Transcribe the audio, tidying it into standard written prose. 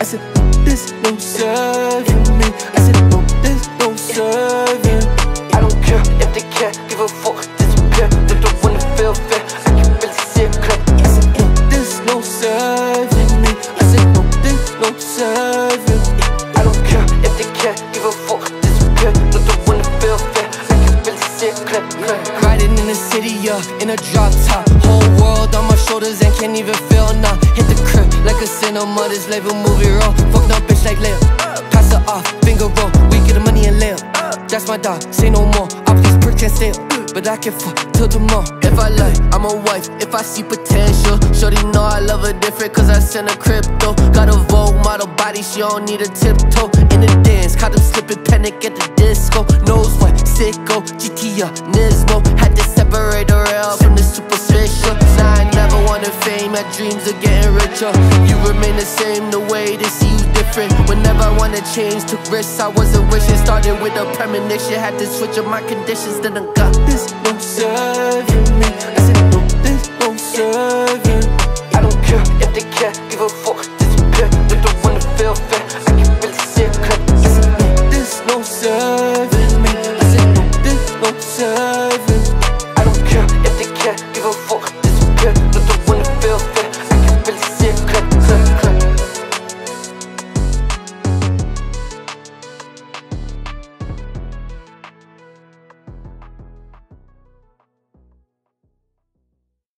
I said, this no serving me. I said, no, this no serving. I don't care if they can't give a fuck. Disappear, they don't wanna feel fair. I can really see it clear. I said, no, this no serving me. I said, no, this no serving. I don't care if they can't give a fuck. Disappear, they don't wanna feel fair. I can really see it clear. Riding in the city, in a drop top. Whole world on my shoulders and can't even feel now. Hit the crib like a cinema, this label movie roll. Fucked up bitch like Leo. Pass it off, finger roll. We get the money and lay up. That's my dog, say no more. I please prick can't stay up, but I can fuck till tomorrow. If I like, I'm a wife. If I see potential, shorty know I love her different, cause I send her crypto. Got a Vogue model body, she don't need a tiptoe. In the dance, caught him slipping, panic at the disco. Nose white, sicko, GTR, Nismo. Had to separate the real from the superficial. Nah, I never wanted fame, had dreams of getting richer. You remain the same, the way they see you different. Whenever I wanna change, took risks, I wasn't wishing. Started with a premonition, had to switch up my conditions. Then I got this no serving me. I said no, this no serving. I don't care if they can't give a fuck. Disappear, they don't